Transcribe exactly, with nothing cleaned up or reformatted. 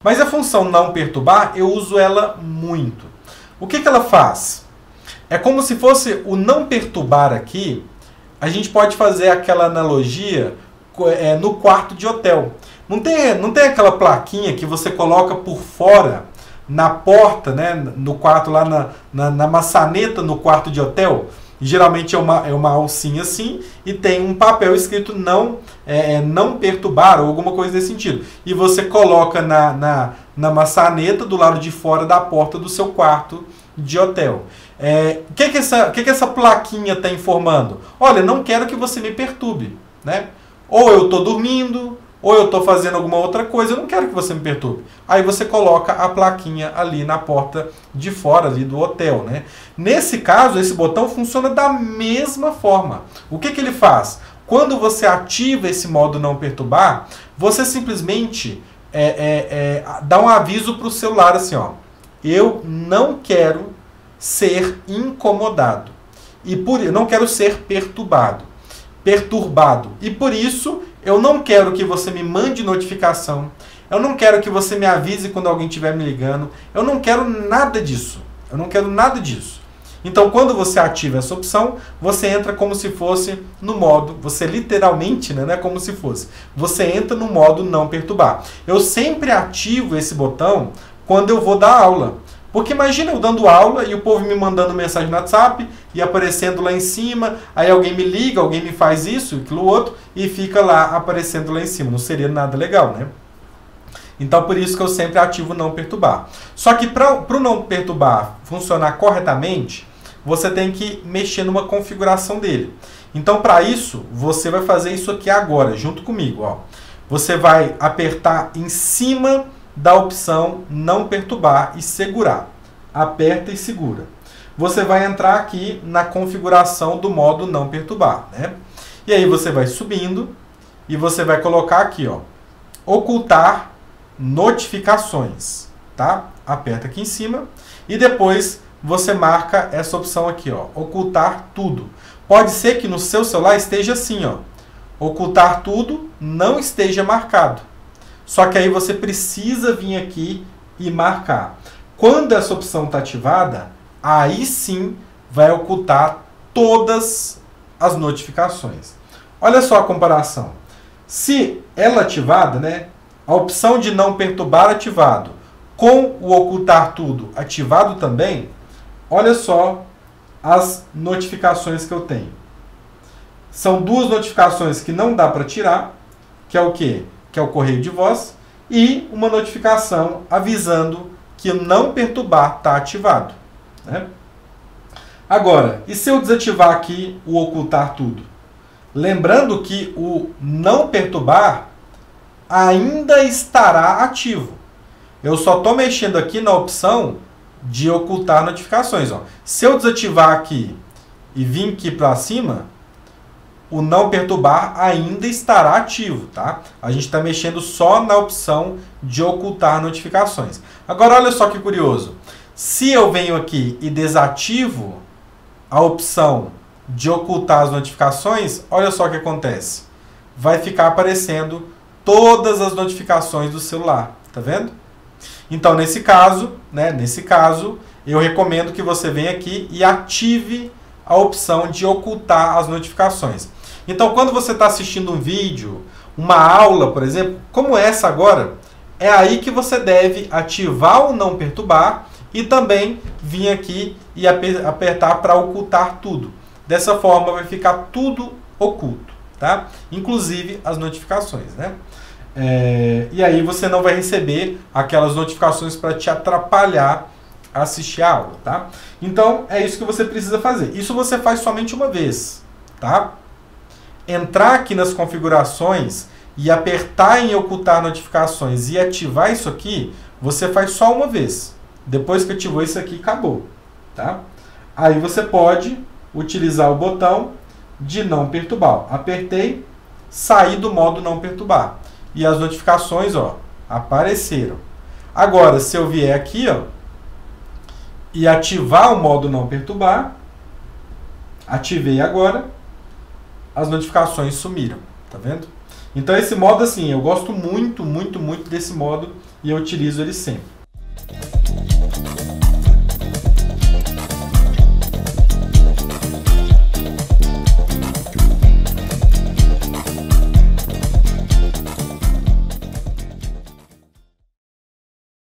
Mas a função não perturbar, eu uso ela muito. O que, que ela faz? É como se fosse o não perturbar aqui, a gente pode fazer aquela analogia é, no quarto de hotel. Não tem, não tem aquela plaquinha que você coloca por fora, na porta, né, no quarto, lá na, na, na maçaneta no quarto de hotel? Geralmente é uma, é uma alcinha assim e tem um papel escrito não, é, não perturbar ou alguma coisa desse sentido. E você coloca na, na, na maçaneta do lado de fora da porta do seu quarto de hotel. É, o que, que, essa, que, que essa plaquinha está informando? Olha, não quero que você me perturbe, né? Ou eu estou dormindo, ou eu estou fazendo alguma outra coisa, eu não quero que você me perturbe. Aí você coloca a plaquinha ali na porta de fora ali do hotel, né? Nesse caso, esse botão funciona da mesma forma. O que, que ele faz? Quando você ativa esse modo não perturbar, você simplesmente é, é, é, dá um aviso para o celular assim, ó. Eu não quero ser incomodado. E por eu não quero ser perturbado. Perturbado. E por isso, eu não quero que você me mande notificação. Eu não quero que você me avise quando alguém estiver me ligando. Eu não quero nada disso. Eu não quero nada disso. Então, quando você ativa essa opção, você entra como se fosse no modo, você literalmente, né, não é como se fosse, você entra no modo não perturbar. Eu sempre ativo esse botão quando eu vou dar aula. Porque imagina eu dando aula e o povo me mandando mensagem no WhatsApp e aparecendo lá em cima, aí alguém me liga, alguém me faz isso, aquilo outro, e fica lá aparecendo lá em cima. Não seria nada legal, né? Então, por isso que eu sempre ativo não perturbar. Só que para o não perturbar funcionar corretamente, você tem que mexer numa configuração dele. Então, para isso, você vai fazer isso aqui agora, junto comigo, ó. Você vai apertar em cima da opção não perturbar e segurar. Aperta e segura. Você vai entrar aqui na configuração do modo não perturbar, né? E aí você vai subindo e você vai colocar aqui, ó, ocultar notificações, tá? Aperta aqui em cima e depois você marca essa opção aqui, ó, ocultar tudo. Pode ser que no seu celular esteja assim, ó, ocultar tudo, não esteja marcado. Só que aí você precisa vir aqui e marcar. Quando essa opção está ativada, aí sim vai ocultar todas as notificações. Olha só a comparação. Se ela ativada, né, a opção de não perturbar ativado, com o ocultar tudo ativado também, olha só as notificações que eu tenho. São duas notificações que não dá para tirar, que é o quê? Que é o correio de voz, e uma notificação avisando que o não perturbar está ativado, né? Agora, e se eu desativar aqui o ocultar tudo? Lembrando que o não perturbar ainda estará ativo. Eu só estou mexendo aqui na opção de ocultar notificações, ó. Se eu desativar aqui e vir aqui para cima, o não perturbar ainda estará ativo, tá? A gente está mexendo só na opção de ocultar notificações. Agora, olha só que curioso. Se eu venho aqui e desativo a opção de ocultar as notificações, olha só o que acontece. Vai ficar aparecendo todas as notificações do celular, tá vendo? Então, nesse caso, né, nesse caso, eu recomendo que você venha aqui e ative a opção de ocultar as notificações. Então, quando você está assistindo um vídeo, uma aula, por exemplo, como essa agora, é aí que você deve ativar o não perturbar e também vir aqui e apertar para ocultar tudo. Dessa forma, vai ficar tudo oculto, tá? Inclusive as notificações, né? É, e aí você não vai receber aquelas notificações para te atrapalhar a assistir a aula, tá? Então, é isso que você precisa fazer. Isso você faz somente uma vez, tá? Entrar aqui nas configurações e apertar em ocultar notificações e ativar isso aqui, você faz só uma vez. Depois que ativou isso aqui, acabou, tá? Aí você pode utilizar o botão de não perturbar. Apertei, saí do modo não perturbar. E as notificações, ó, apareceram. Agora, se eu vier aqui, ó, e ativar o modo não perturbar, ativei agora, as notificações sumiram, tá vendo? Então esse modo assim, eu gosto muito, muito, muito desse modo e eu utilizo ele sempre.